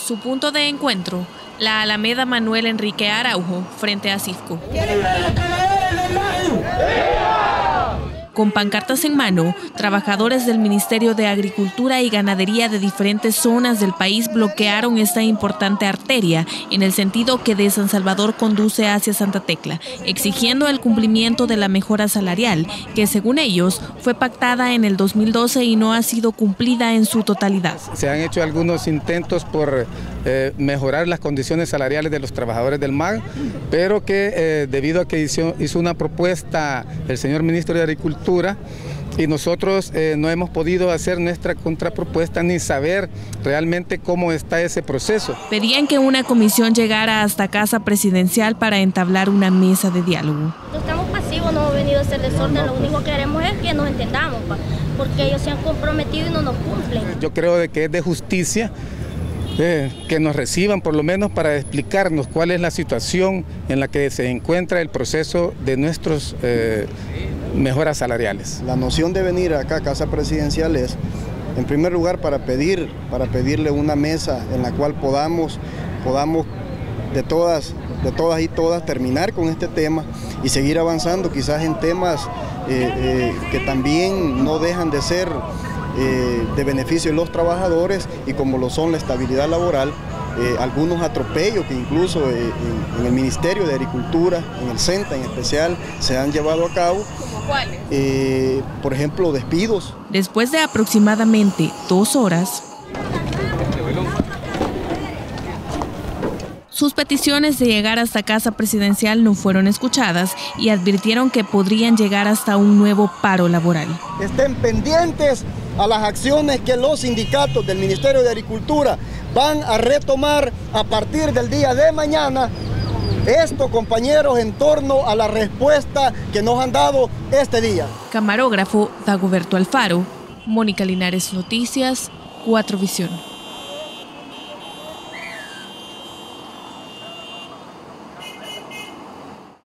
Su punto de encuentro, la Alameda Manuel Enrique Araujo, frente a Cifco. Con pancartas en mano, trabajadores del Ministerio de Agricultura y Ganadería de diferentes zonas del país bloquearon esta importante arteria en el sentido que de San Salvador conduce hacia Santa Tecla, exigiendo el cumplimiento de la mejora salarial, que según ellos fue pactada en el 2012 y no ha sido cumplida en su totalidad. Se han hecho algunos intentos por mejorar las condiciones salariales de los trabajadores del MAG, pero que debido a que hizo una propuesta el señor ministro de Agricultura, y nosotros no hemos podido hacer nuestra contrapropuesta ni saber realmente cómo está ese proceso. Pedían que una comisión llegara hasta Casa Presidencial para entablar una mesa de diálogo. No estamos pasivos, no hemos venido a hacer desorden, lo único que queremos es que nos entendamos, porque ellos se han comprometido y no nos cumplen. Yo creo de que es de justicia que nos reciban por lo menos para explicarnos cuál es la situación en la que se encuentra el proceso de nuestros mejoras salariales. La noción de venir acá a Casa Presidencial es, en primer lugar, para pedirle una mesa en la cual podamos de todas y todas terminar con este tema y seguir avanzando quizás en temas que también no dejan de ser de beneficio de los trabajadores, y como lo son la estabilidad laboral, algunos atropellos que incluso en el Ministerio de Agricultura, en el CENTA en especial, se han llevado a cabo. ¿Cuáles? Por ejemplo, despidos. Después de aproximadamente 2 horas, sus peticiones de llegar hasta Casa Presidencial no fueron escuchadas y advirtieron que podrían llegar hasta un nuevo paro laboral. Estén pendientes a las acciones que los sindicatos del Ministerio de Agricultura van a retomar a partir del día de mañana. Esto, compañeros, en torno a la respuesta que nos han dado este día. Camarógrafo Dagoberto Alfaro, Mónica Linares Noticias, 4 Visión.